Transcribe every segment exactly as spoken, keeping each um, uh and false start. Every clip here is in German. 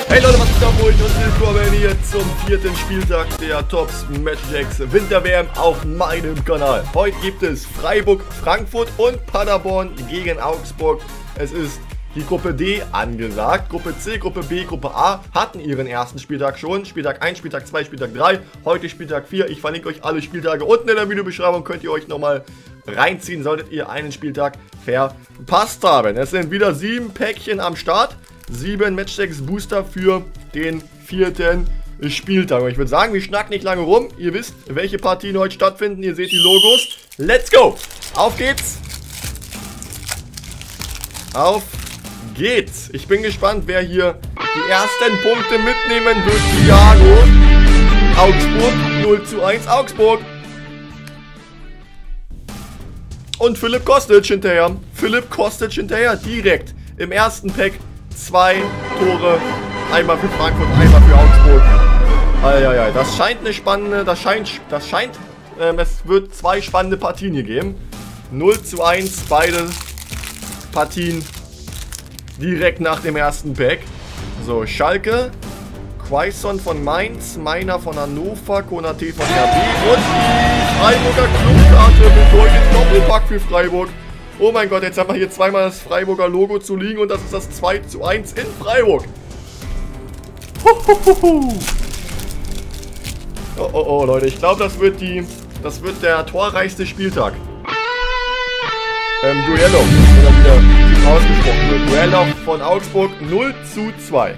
Hey Leute, was ist da wohl? Und willkommen hier zum vierten Spieltag der Tops Matchjacks Winter-W M auf meinem Kanal. Heute gibt es Freiburg, Frankfurt und Paderborn gegen Augsburg. Es ist die Gruppe D angesagt. Gruppe C, Gruppe B, Gruppe A hatten ihren ersten Spieltag schon. Spieltag eins, Spieltag zwei, Spieltag drei. Heute Spieltag vier. Ich verlinke euch alle Spieltage unten in der Videobeschreibung. Könnt ihr euch nochmal reinziehen, solltet ihr einen Spieltag verpasst haben. Es sind wieder sieben Päckchen am Start. Sieben Matchjacks Booster für den vierten Spieltag. Und ich würde sagen, wir schnacken nicht lange rum. Ihr wisst, welche Partien heute stattfinden. Ihr seht die Logos. Let's go! Auf geht's! Auf geht's! Ich bin gespannt, wer hier die ersten Punkte mitnehmen wird. Thiago. Augsburg. null zu eins Augsburg. Und Philipp Kostic hinterher. Philipp Kostic hinterher. Direkt im ersten Pack. Zwei Tore, einmal für Frankfurt, einmal für Augsburg. Eieiei, das scheint eine spannende, das scheint, das scheint, ähm, es wird zwei spannende Partien hier geben. null zu eins, beide Partien direkt nach dem ersten Pack. So, Schalke, Quaison von Mainz, Meiner von Hannover, Konate von R B und die Freiburger Clubkarte bedeutet Doppelpack für Freiburg. Oh mein Gott, jetzt haben wir hier zweimal das Freiburger Logo zu liegen und das ist das zwei zu eins in Freiburg. Huhuhuhu. Oh, oh, oh, Leute, ich glaube, das wird die, das wird der torreichste Spieltag. Ähm, Duello, das wird wieder ausgesprochen wird. Duello von Augsburg null zu zwei.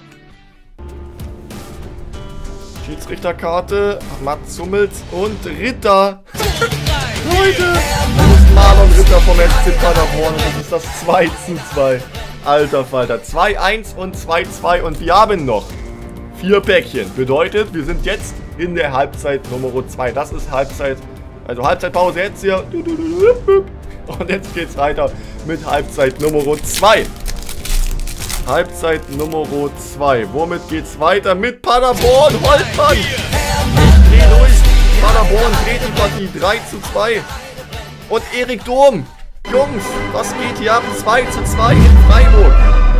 Schiedsrichterkarte, Mats Hummels und Ritter. Leute, das ist Marlon Ritter vom F C Paderborn und das ist das zwei zu zwei. Alter Falter, zwei eins und zwei zwei und wir haben noch vier Päckchen. Bedeutet, wir sind jetzt in der Halbzeit Nummer zwei. Das ist Halbzeit, also Halbzeitpause jetzt hier. Und jetzt geht's weiter mit Halbzeit Nummer zwei. Halbzeit Nummer zwei. Womit geht's weiter? Mit Paderborn. Holtmann. Dreh durch. Paderborn dreht die Partie drei zu zwei. Und Erik Durm. Jungs, was geht hier ab? zwei zu zwei in Freiburg.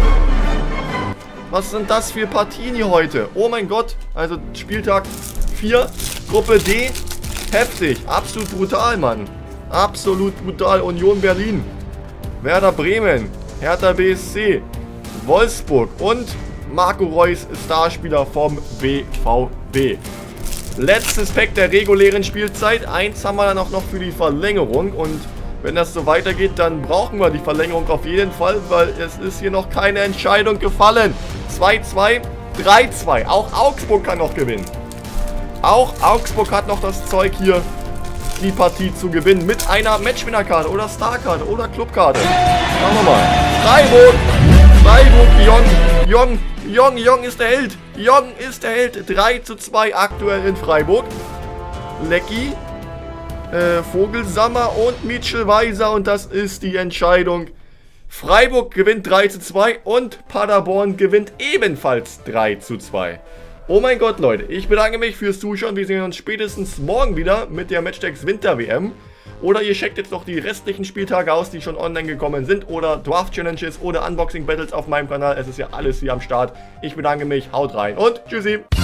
Was sind das für Partien hier heute? Oh mein Gott. Also Spieltag vier, Gruppe D. Heftig. Absolut brutal, Mann. Absolut brutal. Union Berlin. Werder Bremen. Hertha B S C. Wolfsburg. Und Marco Reus, Starspieler vom B V B. Letztes Pack der regulären Spielzeit. Eins haben wir dann auch noch für die Verlängerung. Und wenn das so weitergeht, dann brauchen wir die Verlängerung auf jeden Fall, weil es ist hier noch keine Entscheidung gefallen. zwei zwei, drei zwei. Auch Augsburg kann noch gewinnen. Auch Augsburg hat noch das Zeug hier, die Partie zu gewinnen. Mit einer Matchwinnerkarte oder Starkarte oder Clubkarte. Schauen wir mal. Freiburg. Freiburg, Jong. Jong. Jong, Jong ist der Held. Jong ist der Held. drei zu zwei aktuell in Freiburg. Lecky, äh, Vogelsammer und Mitchell Weiser. Und das ist die Entscheidung. Freiburg gewinnt drei zu zwei und Paderborn gewinnt ebenfalls drei zu zwei. Oh mein Gott, Leute. Ich bedanke mich fürs Zuschauen. Wir sehen uns spätestens morgen wieder mit der Matchjacks Winter-W M. Oder ihr checkt jetzt noch die restlichen Spieltage aus, die schon online gekommen sind. Oder Draft-Challenges oder Unboxing-Battles auf meinem Kanal. Es ist ja alles hier am Start. Ich bedanke mich, haut rein und tschüssi.